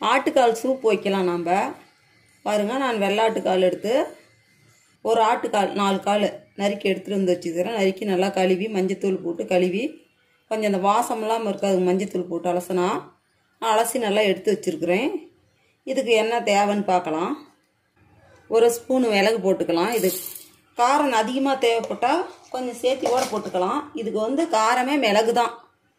ஆட்டுக்கால் சூப் வைக்கலாம் நாம். பாருங்கள், நான் வெள்ளாட்டுக்கால் எடுத்து ஒரு ஆட்டுக்கால் 4 கால் நறுக்கி எடுத்துகிட்டு வந்து வச்சுக்கிறேன். நறுக்கி நல்லா கழுவி மஞ்சத்தூள் போட்டு கழுவி கொஞ்சம் அந்த வாசம் இல்லாமல் இருக்காது. மஞ்சத்தூள் போட்டு அலசினா அலசி நல்லா எடுத்து வச்சுருக்கிறேன். இதுக்கு என்ன தேவைன்னு பார்க்கலாம். 1 ஸ்பூன் மிளகு போட்டுக்கலாம். இது காரம் அதிகமாக தேவைப்பட்டால் கொஞ்சம் சேர்த்து கூட போட்டுக்கலாம். இதுக்கு வந்து காரமே மிளகு தான்.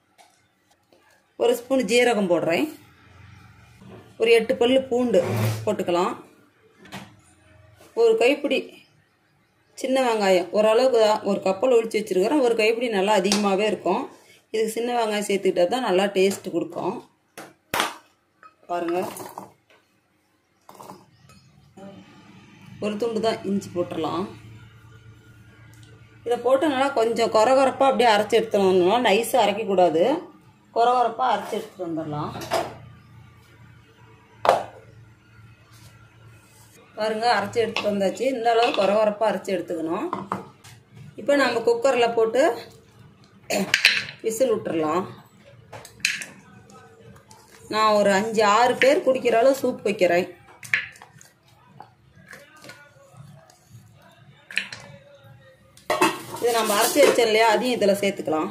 1 ஸ்பூன் ஜீரகம் போடுறேன். ஒரு 8 பல்லு பூண்டு போட்டுக்கலாம். ஒரு கைப்பிடி சின்ன வெங்காயம், ஓரளவுக்கு தான், ஒரு கப்பில் ஒழிச்சு வச்சுருக்கிறேன். ஒரு கைப்பிடி நல்லா அதிகமாகவே இருக்கும். இதுக்கு சின்ன வெங்காயம் சேர்த்துக்கிட்டா தான் நல்லா டேஸ்ட்டு கொடுக்கும். பாருங்கள், ஒரு துண்டு தான் இஞ்சி போட்டுடலாம். இதை போட்டு நல்லா கொஞ்சம் கொரகொரப்பாக அப்படியே அரைச்சி எடுத்துடணும்னா, நைஸாக அரைக்கக்கூடாது. கொரகொரப்பாக அரைச்சி எடுத்துகிட்டு வந்துடலாம். பாருங்கள், அரைச்சி எடுத்துகிட்டு வந்தாச்சு. இந்த அளவு கொரகொரப்பாக அரைச்சி எடுத்துக்கணும். இப்போ நம்ம குக்கரில் போட்டு விசில் விட்டுறலாம். நான் ஒரு 5-6 பேர் குடிக்கிற அளவு சூப் வைக்கிறேன். இதை நம்ம அரைச்சி வச்சோம் இல்லையா, அதையும் இதில் சேர்த்துக்கலாம்.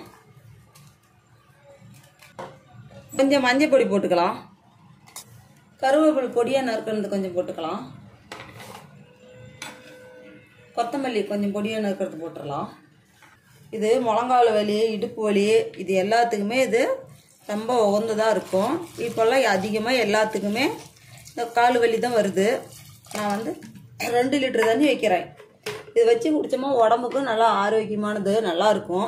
கொஞ்சம் மஞ்சள் பொடி போட்டுக்கலாம். கருவேப்பிலை பொடியாக நறுக்கிறது கொஞ்சம் போட்டுக்கலாம். கொத்தமல்லி கொஞ்சம் பொடியாக நறுக்கிறது போட்டுடலாம். இது முழங்கால் வலி, இடுப்பு வலி, இது எல்லாத்துக்குமே இது ரொம்ப உகந்ததாக இருக்கும். இப்போல்லாம் அதிகமாக எல்லாத்துக்குமே இந்த கால் வலி தான் வருது. நான் வந்து 2 லிட்டர் தண்ணி வைக்கிறேன். இது வச்சு குடித்தோமா உடம்புக்கும் நல்லா ஆரோக்கியமானது, நல்லாயிருக்கும்.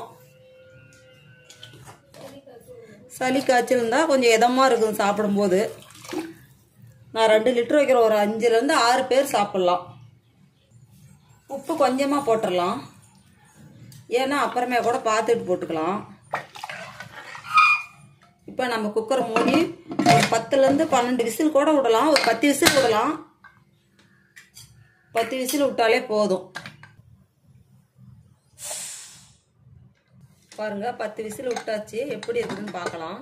சளி காய்ச்சல் இருந்தால் கொஞ்சம் இதமாக இருக்கும் சாப்பிடும்போது. நான் 2 லிட்டர் வைக்கிறேன். ஒரு 5லேருந்து 6 பேர் சாப்பிட்லாம். உப்பு கொஞ்சமாக போட்டுடலாம். ஏன்னா அப்புறமே கூட பார்த்துட்டு போட்டுக்கலாம். இப்போ நம்ம குக்கரை மூடி ஒரு 10லேருந்து 12 விசில் கூட விடலாம். ஒரு 10 விசில் விடலாம். 10 விசில் விட்டாலே போதும். பாருங்க, 10 விசில் விட்டாச்சு. எப்படி இருக்குதுன்னு பார்க்கலாம்.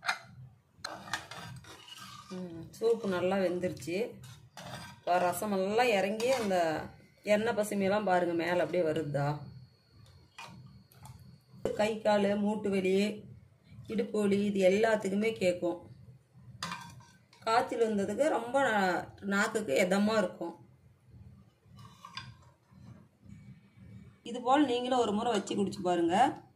சூப்பு நல்லா வெந்துருச்சு. ரசமெல்லாம் இறங்கி அந்த எண்ணெய் பசுமையெல்லாம் பாருங்கள் மேலே அப்படியே வருதா. கை கால் மூட்டு வலி, இடுப்பு வலி, இது எல்லாத்துக்குமே கேட்கும். காய்ச்சல் வந்ததுக்கு ரொம்ப நாக்குக்கு இதமாக இருக்கும். இதுபோல் நீங்களும் ஒரு முறை வச்சு குடிச்சு பாருங்கள்.